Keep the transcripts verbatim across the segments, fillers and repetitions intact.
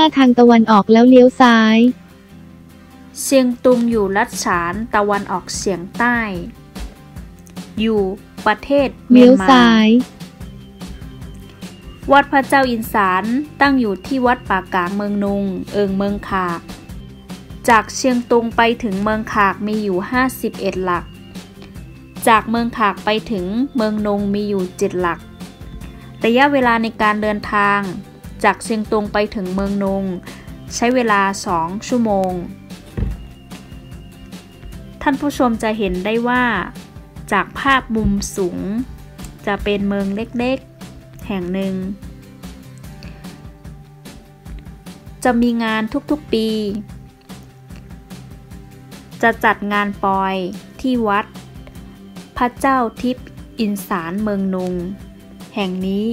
าทางตะวันออกแล้วเลี้ยวซ้ายเชียงตุงอยู่รัฐฉานตะวันออกเฉียงใต้อยู่ประเทศเมียนมาวัดพระเจ้าอินสารตั้งอยู่ที่วัดป่ากลางเมืองนุงเอิงเมืองขากจากเชียงตุงไปถึงเมืองขากมีอยู่ห้าสิบเอ็ดหลักจากเมืองขากไปถึงเมืองนุงมีอยู่เจ็ดหลักระยะเวลาในการเดินทางจากเชียงตุงไปถึงเมืองนุงใช้เวลาสองชั่วโมงท่านผู้ชมจะเห็นได้ว่าจากภาพมุมสูงจะเป็นเมืองเล็กๆแห่งหนึ่งจะมีงานทุกๆปีจะจัดงานปอยที่วัดพระเจ้าทิพย์อินสารเมืองนุงแห่งนี้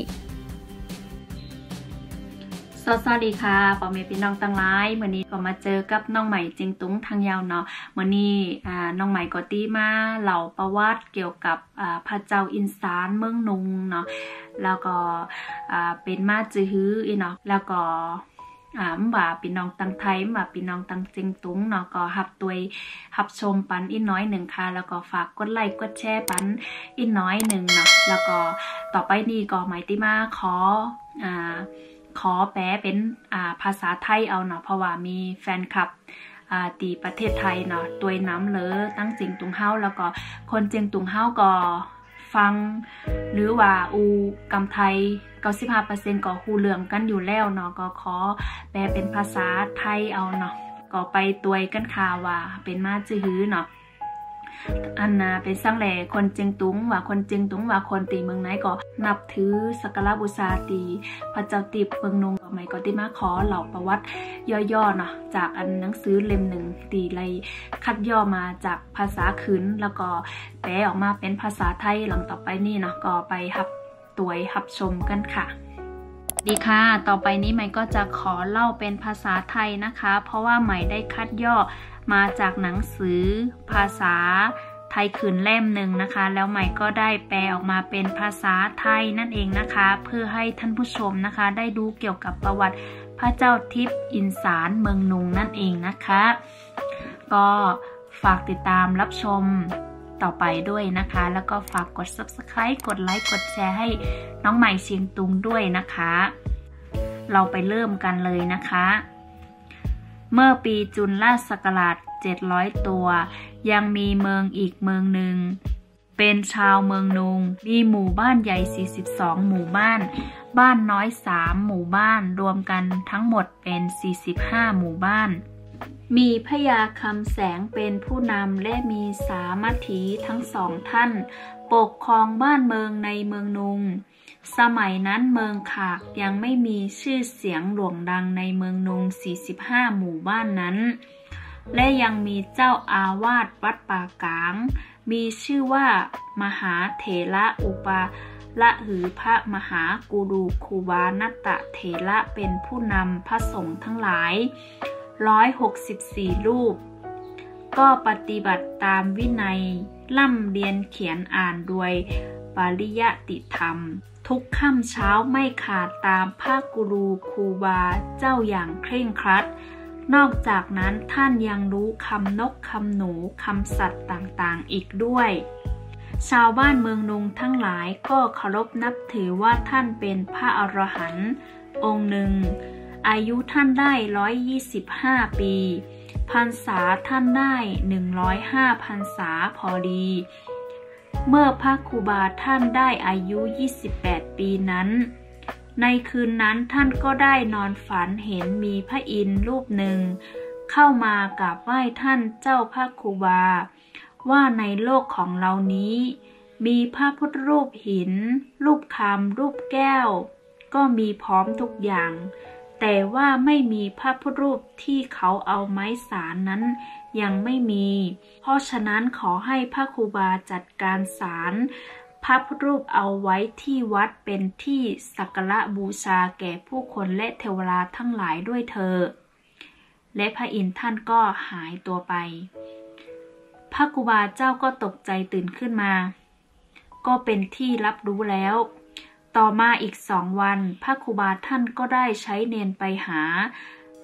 สวัสดีค่ะปอเมพี่น้องตั้งหลายเมื่อนี้ก็มาเจอกับน้องใหม่จิงตุงทางยาวเนาะเมื่อนี้อ่าน้องใหม่ก็ตีมาเล่าประวัติเกี่ยวกับอ่าพระเจ้าอินสารเมืองนุงเนาะแล้วก็อ่าเป็นมาจื้อฮื้ออีเนาะแล้วก็อ่าว่าพี่น้องตังไทยว่าพี่น้องตังจิงตุงเนาะก็หับตัวหับชมปันอีกน้อยหนึ่งค่ะแล้วก็ฝากกดไลค์กดแชร์ปันอีกน้อยหนึ่งเนาะแล้วก็ต่อไปนี้ก็หมายติมาขออ่าขอแปลเป็นอ่าภาษาไทยเอาเนาะเพราะว่ามีแฟนคลับอ่าตีประเทศไทยเนาะตัวน้ำเลยตั้งจิงตุงเฮาแล้วก็คนจิงตุงเฮาก็ฟังหรือว่าอูกำไทย เก้าสิบห้าเปอร์เซ็นต์ ก็ฮู้เรื่องกันอยู่แล้วเนาะก็ขอแปลเป็นภาษาไทยเอาเนาะก็ไปตัวกันค่ะว่าเป็นมาจื้อฮื้อเนาะอันน่ะเป็นสร้างแหล่คนเจียงตุงว่าคนเจียงตุงว่าคนตีเมืองไหนก็นับถือสักการะบูชาตีพระเจ้าติบเมืองนงก็ไม่ก็ติมาขอเหล่าประวัติย่อๆเนาะจากอันหนังสือเล่มหนึ่งตีไล่คัดย่อมาจากภาษาขืนแล้วก็แปลออกมาเป็นภาษาไทยหลังต่อไปนี่เนาะก็ไปหับตัวหับชมกันค่ะดีค่ะต่อไปนี้ใหม่ก็จะขอเล่าเป็นภาษาไทยนะคะเพราะว่าใหม่ได้คัดย่อมาจากหนังสือภาษาไทยขืนเล่มหนึ่งนะคะแล้วใหม่ก็ได้แปลออกมาเป็นภาษาไทยนั่นเองนะคะเพื่อให้ท่านผู้ชมนะคะได้ดูเกี่ยวกับประวัติพระเจ้าทิพย์อินสารเมืองนุงนั่นเองนะคะก็ฝากติดตามรับชมต่อไปด้วยนะคะแล้วก็ฝากกด ซับสไครบ์ กดไลค์กดแชร์ให้น้องใหม่เชียงตุงด้วยนะคะเราไปเริ่มกันเลยนะคะเมื่อปีจุลศักราชเจ็ดร้อยตัวยังมีเมืองอีกเมืองหนึ่งเป็นชาวเมืองนุงมีหมู่บ้านใหญ่สี่สิบสองหมู่บ้านบ้านน้อยสามหมู่บ้านรวมกันทั้งหมดเป็นสี่สิบห้าหมู่บ้านมีพญาคำแสงเป็นผู้นำและมีสามัคคีทั้งสองท่านปกครองบ้านเมืองในเมืองนุงสมัยนั้นเมืองขากยังไม่มีชื่อเสียงโด่งดังในเมืองนุงสี่สิบห้าหมู่บ้านนั้นและยังมีเจ้าอาวาสวัดป่ากลางมีชื่อว่ามหาเถระอุปาละหือพระมหากูรูคูบานัตตะเถระเป็นผู้นำพระสงฆ์ทั้งหลายร้อยหกสิบสี่รูปก็ปฏิบัติตามวินัยล่ำเรียนเขียนอ่านด้วยปริยติธรรมทุกค่ำเช้าไม่ขาดตามพระกูรูครูบาเจ้าอย่างเคร่งครัดนอกจากนั้นท่านยังรู้คำนกคำหนูคำสัตว์ต่างๆอีกด้วยชาวบ้านเมืองนุงทั้งหลายก็เคารพนับถือว่าท่านเป็นพระอรหันต์องค์หนึ่งอายุท่านได้ร้อยยี่สิบห้าปีพรรษาท่านได้หนึ่งร้อยห้าพรรษาพอดีเมื่อพระครูบาท่านได้อายุยี่สิบแปดปีนั้นในคืนนั้นท่านก็ได้นอนฝันเห็นมีพระอินทร์รูปหนึ่งเข้ามากราบไหว้ท่านเจ้าพระครูบาว่าในโลกของเรานี้มีพระพุทธรูปหินรูปคำรูปแก้วก็มีพร้อมทุกอย่างแต่ว่าไม่มีพระพุทธรูปที่เขาเอาไม้สารนั้นยังไม่มีเพราะฉะนั้นขอให้พระครูบาจัดการสารพระพุทธรูปเอาไว้ที่วัดเป็นที่สักการะบูชาแก่ผู้คนและเทวดาทั้งหลายด้วยเถิดและพระอินทร์ท่านก็หายตัวไปพระครูบาเจ้าก็ตกใจตื่นขึ้นมาก็เป็นที่รับรู้แล้วต่อมาอีกสองวันพระครูบาท่านก็ได้ใช้เนนไปหา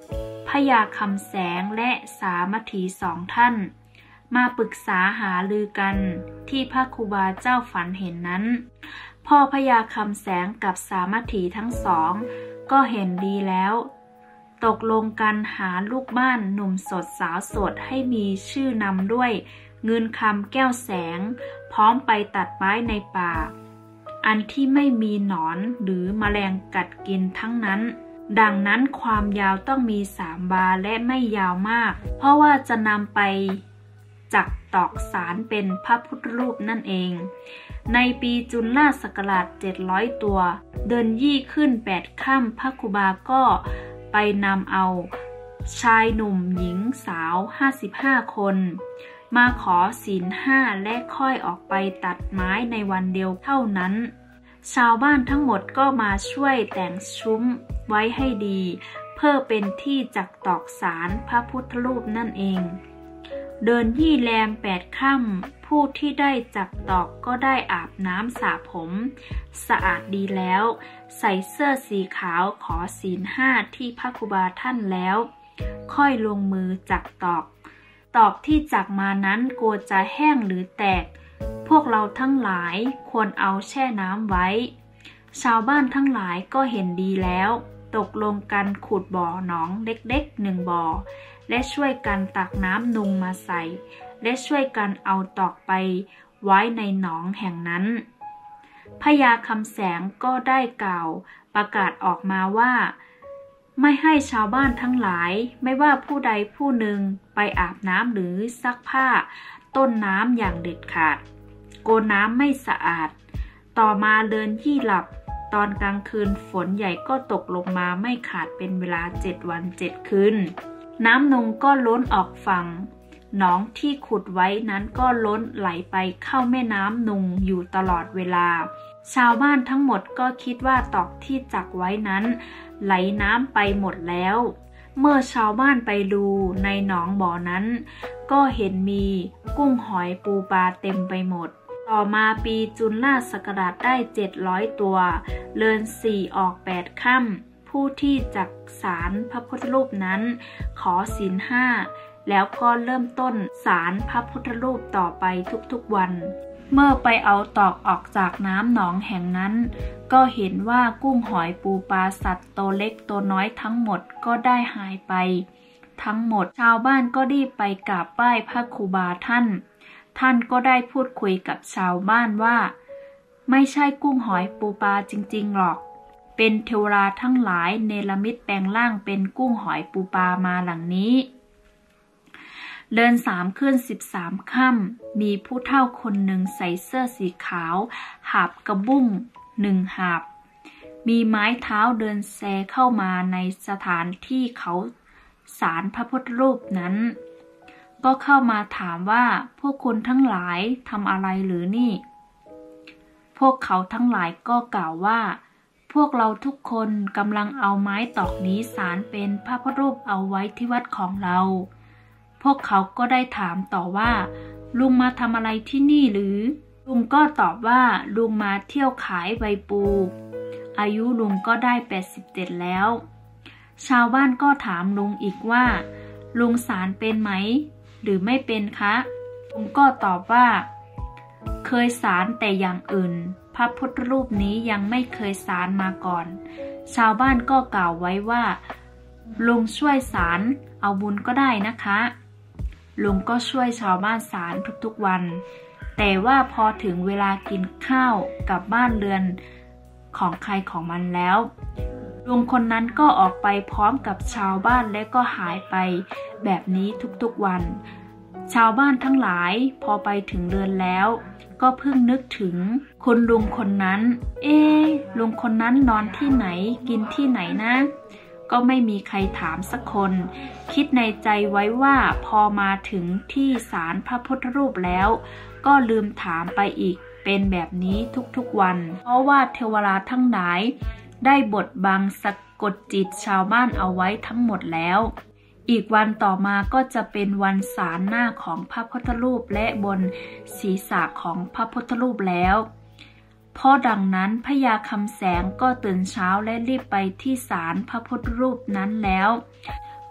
พญาคำแสงและสามัคคีสองท่านมาปรึกษาหารือกันที่พระครูบาเจ้าฝันเห็นนั้นพ่อพญาคำแสงกับสามัคคีทั้งสองก็เห็นดีแล้วตกลงกันหาลูกบ้านหนุ่มสดสาวสดให้มีชื่อนำด้วยเงินคำแก้วแสงพร้อมไปตัดไม้ในป่าอันที่ไม่มีหนอนหรือแมลงกัดกินทั้งนั้นดังนั้นความยาวต้องมีสามวาและไม่ยาวมากเพราะว่าจะนำไปจักตอกสารเป็นพระพุทธรูปนั่นเองในปีจุลศักราชเจ็ดร้อยตัวเดินยี่ขึ้นแปดค่ำพระครูบาก็ไปนำเอาชายหนุ่มหญิงสาวห้าสิบห้าคนมาขอศีลห้าและค่อยออกไปตัดไม้ในวันเดียวเท่านั้นชาวบ้านทั้งหมดก็มาช่วยแต่งซุ้มไว้ให้ดีเพื่อเป็นที่จักตอกสารพระพุทธรูปนั่นเองเดินยี่แรมแปดค่ำผู้ที่ได้จักตอกก็ได้อาบน้ำสระผมสะอาดดีแล้วใส่เสื้อสีขาวขอศีลห้าที่พระครูบาท่านแล้วค่อยลงมือจักตอกตอกที่จักมานั้นกลัวจะแห้งหรือแตกพวกเราทั้งหลายควรเอาแช่น้ำไว้ชาวบ้านทั้งหลายก็เห็นดีแล้วตกลงกันขุดบ่อหนองเล็กๆหนึ่งบ่อและช่วยกันตักน้ำนุงมาใส่และช่วยกันเอาตอกไปไว้ในหนองแห่งนั้นพญาคำแสงก็ได้กล่าวประกาศออกมาว่าไม่ให้ชาวบ้านทั้งหลายไม่ว่าผู้ใดผู้หนึ่งไปอาบน้ำหรือซักผ้าต้นน้ำอย่างเด็ดขาดโกนน้ำไม่สะอาดต่อมาเดินยี่หลับตอนกลางคืนฝนใหญ่ก็ตกลงมาไม่ขาดเป็นเวลาเจ็ดวันเจ็ดคืนน้ำนงก็ล้นออกฝั่งหนองที่ขุดไว้นั้นก็ล้นไหลไปเข้าแม่น้ำนุงอยู่ตลอดเวลาชาวบ้านทั้งหมดก็คิดว่าตอกที่จักไว้นั้นไหลน้ำไปหมดแล้วเมื่อชาวบ้านไปดูในหนองบ่อนั้นก็เห็นมีกุ้งหอยปูปลาเต็มไปหมดต่อมาปีจุลศักราชได้เจ็ดร้อยตัวเดือนสี่ออกแปดค่ำผู้ที่จักสารพระพุทธรูปนั้นขอศีลห้าแล้วก็เริ่มต้นสารพระพุทธรูปต่อไปทุกๆวันเมื่อไปเอาตอกออกจากน้ำหนองแห่งนั้นก็เห็นว่ากุ้งหอยปูปลาสัตว์ตัวเล็กตัวน้อยทั้งหมดก็ได้หายไปทั้งหมดชาวบ้านก็รีบไปกราบไหว้พระครูบาท่านท่านก็ได้พูดคุยกับชาวบ้านว่าไม่ใช่กุ้งหอยปูปลาจริงๆหรอกเป็นเทวราทั้งหลายเนรมิตแปลงร่างเป็นกุ้งหอยปูปลามาหลังนี้เดินสามขึ้นสิบสามค่ำมีผู้เฒ่าคนหนึ่งใส่เสื้อสีขาวหาบกระบุ้งหนึ่งหาบมีไม้เท้าเดินแซเข้ามาในสถานที่เขาสารพระพุทธรูปนั้นก็เข้ามาถามว่าพวกคุณทั้งหลายทำอะไรหรือนี่พวกเขาทั้งหลายก็กล่าวว่าพวกเราทุกคนกำลังเอาไม้ตอกนี้สารเป็นพระพุทธรูปเอาไว้ที่วัดของเราพวกเขาก็ได้ถามต่อว่าลุงมาทำอะไรที่นี่หรือลุงก็ตอบว่าลุงมาเที่ยวขายใบปูอายุลุงก็ได้แปดสิบเจ็ดแล้วชาวบ้านก็ถามลุงอีกว่าลุงสารเป็นไหมหรือไม่เป็นคะลุงก็ตอบว่าเคยสารแต่อย่างอื่นพระพุทธรูปนี้ยังไม่เคยสารมาก่อนชาวบ้านก็กล่าวไว้ว่าลุงช่วยสารเอาบุญก็ได้นะคะลุงก็ช่วยชาวบ้านสารทุกๆวันแต่ว่าพอถึงเวลากินข้าวกับบ้านเรือนของใครของมันแล้วลุงคนนั้นก็ออกไปพร้อมกับชาวบ้านและก็หายไปแบบนี้ทุกๆวันชาวบ้านทั้งหลายพอไปถึงเรือนแล้วก็เพิ่งนึกถึงคุณลุงคนนั้นเอ๊ะลุงคนนั้นนอนที่ไหนกินที่ไหนนะก็ไม่มีใครถามสักคนคิดในใจไว้ว่าพอมาถึงที่ศาลพระพุทธรูปแล้วก็ลืมถามไปอีกเป็นแบบนี้ทุกๆวันเพราะว่าเทวราทั้งหลายได้บดบังสะกดจิตชาวบ้านเอาไว้ทั้งหมดแล้วอีกวันต่อมาก็จะเป็นวันศาลหน้าของพระพุทธรูปและบนศีรษะของพระพุทธรูปแล้วเพราะดังนั้นพญาคำแสงก็ตื่นเช้าและรีบไปที่ศาลพระพุทธรูปนั้นแล้ว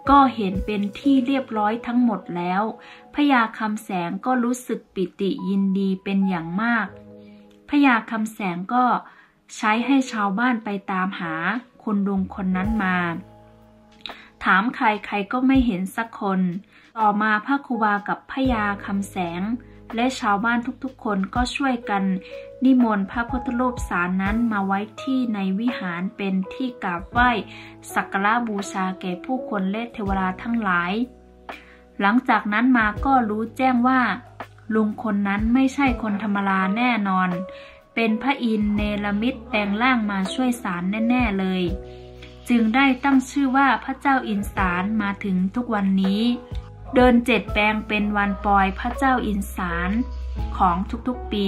ก็เห็นเป็นที่เรียบร้อยทั้งหมดแล้วพญาคำแสงก็รู้สึกปิติยินดีเป็นอย่างมากพญาคำแสงก็ใช้ให้ชาวบ้านไปตามหาคุณลุงคนนั้นมาถามใครใครก็ไม่เห็นสักคนต่อมาพระครูบากับพญาคำแสงและชาวบ้านทุกๆคนก็ช่วยกันนิมนต์พระพุทธรูปสารนั้นมาไว้ที่ในวิหารเป็นที่กราบไหว้สักการะบูชาแก่ผู้คนและเทวดาทั้งหลายหลังจากนั้นมาก็รู้แจ้งว่าลุงคนนั้นไม่ใช่คนธรรมดาแน่นอนเป็นพระอินทร์เนรมิตแปลงร่างมาช่วยสารแน่ๆเลยจึงได้ตั้งชื่อว่าพระเจ้าอินสารมาถึงทุกวันนี้เดินเจ็ดแปลงเป็นวันปล่อยพระเจ้าอินสารของทุกๆปี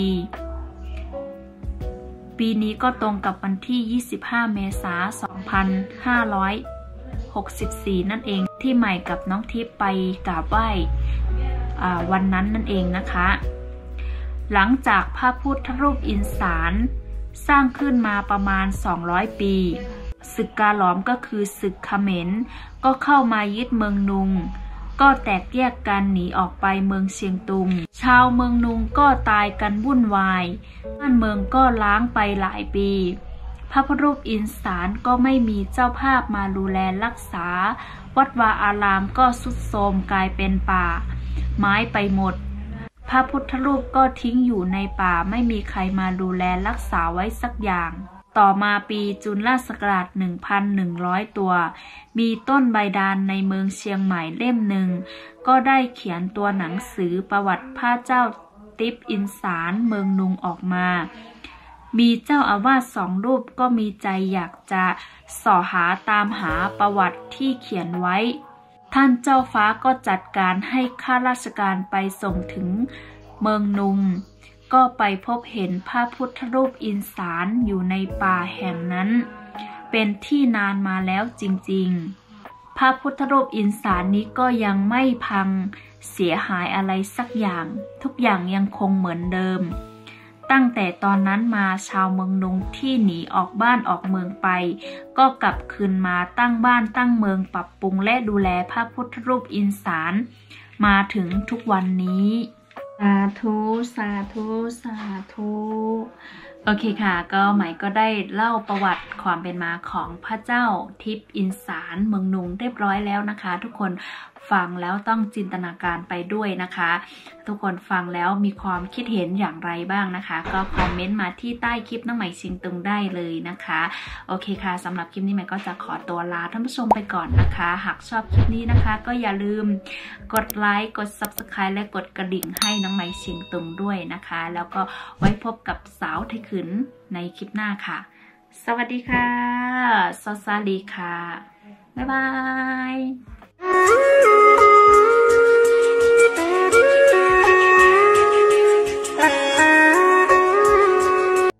ปีนี้ก็ตรงกับวันที่ยี่สิบห้าเมษายนสองพันห้าร้อยหกสิบสี่นั่นเองที่ใหม่กับน้องทิพย์ไปกราบไหว้วันนั้นนั่นเองนะคะหลังจากพระพุทธรูปอินสารสร้างขึ้นมาประมาณสองร้อยปีศึกกาหลอมก็คือศึกเขมรก็เข้ามายึดเมืองนุงก็แตกแยกกันหนีออกไปเมืองเชียงตุงชาวเมืองนุงก็ตายกันวุ่นวายบ้านเมืองก็ล้างไปหลายปีพระพุทธรูปอินสารก็ไม่มีเจ้าภาพมาดูแลรักษาวัดวาอารามก็ทรุดโทรมกลายเป็นป่าไม้ไปหมดพระพุทธรูปก็ทิ้งอยู่ในป่าไม่มีใครมาดูแลรักษาไว้สักอย่างต่อมาปีจุลศักราช หนึ่งพันหนึ่งร้อย ตัวมีต้นใบดาลในเมืองเชียงใหม่เล่มหนึ่งก็ได้เขียนตัวหนังสือประวัติพระเจ้าติ๊บอินสารเมืองนุงออกมามีเจ้าอาวาสสองรูปก็มีใจอยากจะส่อหาตามหาประวัติที่เขียนไว้ท่านเจ้าฟ้าก็จัดการให้ข้าราชการไปส่งถึงเมืองนุงก็ไปพบเห็นพระพุทธรูปอินสารอยู่ในป่าแห่งนั้นเป็นที่นานมาแล้วจริงๆพระพุทธรูปอินสารนี้ก็ยังไม่พังเสียหายอะไรสักอย่างทุกอย่างยังคงเหมือนเดิมตั้งแต่ตอนนั้นมาชาวเมืองนุงที่หนีออกบ้านออกเมืองไปก็กลับคืนมาตั้งบ้านตั้งเมืองปรับปรุงและดูแลพระพุทธรูปอินสารมาถึงทุกวันนี้สาธุสาธุสาธุโอเคค่ะก็หมายก็ได้เล่าประวัติความเป็นมาของพระเจ้าทิพย์อินสารเมืองนุงเรียบร้อยแล้วนะคะทุกคนฟังแล้วต้องจินตนาการไปด้วยนะคะทุกคนฟังแล้วมีความคิดเห็นอย่างไรบ้างนะคะก็คอมเมนต์มาที่ใต้คลิปน้องใหม่เชียงตุงได้เลยนะคะโอเคค่ะสำหรับคลิปนี้ใหม่ก็จะขอตัวลาท่านผู้ชมไปก่อนนะคะหากชอบคลิปนี้นะคะก็อย่าลืมกดไลค์กด ซับสไครบ์ และกดกระดิ่งให้น้องใหม่เชียงตุงด้วยนะคะแล้วก็ไว้พบกับสาวไทยขืนในคลิปหน้าค่ะสวัสดีค่ะซอสซาลีค่ะบ๊ายบาย